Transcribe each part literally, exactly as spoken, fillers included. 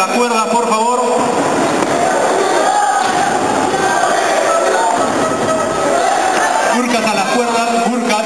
las cuerdas, por favor. Gurkas a las cuerdas, Gurkas.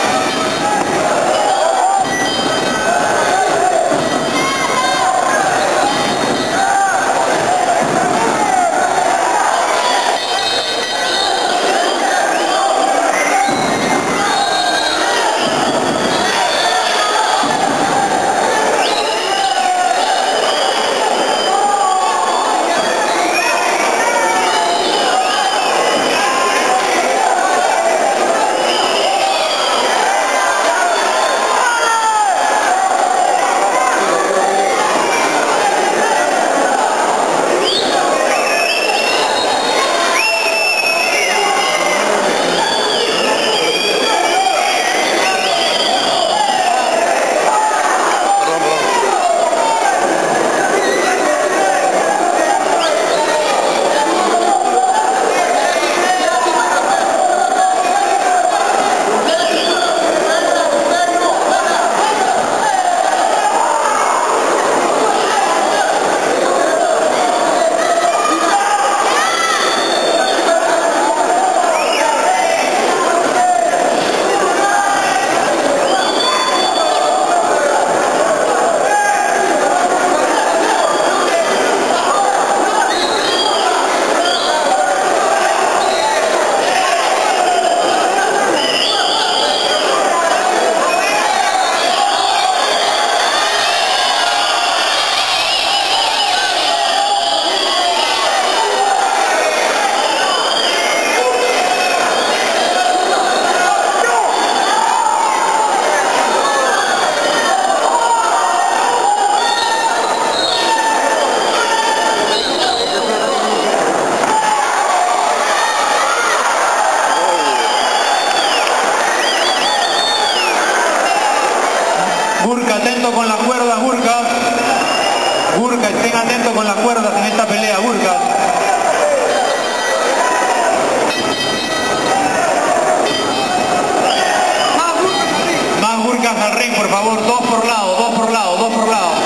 Gurka, atento con las cuerdas, Gurka. Gurka, estén atentos con las cuerdas en esta pelea, Gurka. Más Gurkas al ring, por favor, dos por lado, dos por lado, dos por lado.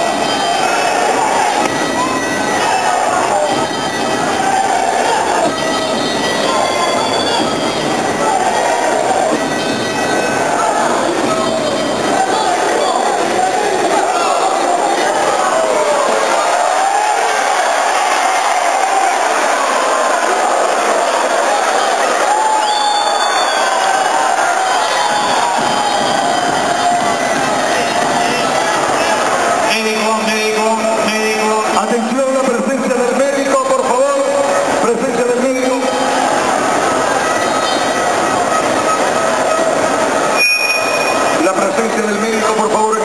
Atención, la presencia del médico, por favor. Presencia del médico. La presencia del médico, por favor.